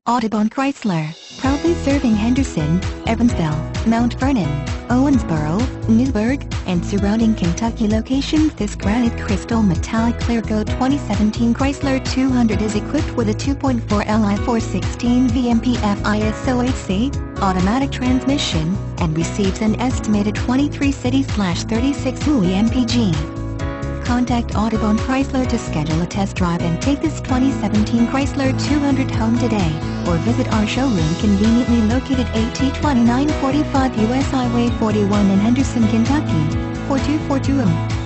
Audubon Chrysler, proudly serving Henderson, Evansville, Mount Vernon, Owensboro, Newburgh, and surrounding Kentucky locations. This granite crystal metallic ClearCoat 2017 Chrysler 200 is equipped with a 2.4 Li 416V MPFI SOHC, automatic transmission, and receives an estimated 23 city/36 UI mpg. Contact Audubon Chrysler to schedule a test drive and take this 2017 Chrysler 200 home today, or visit our showroom conveniently located AT 2945 US Highway 41 in Henderson, Kentucky, 42420.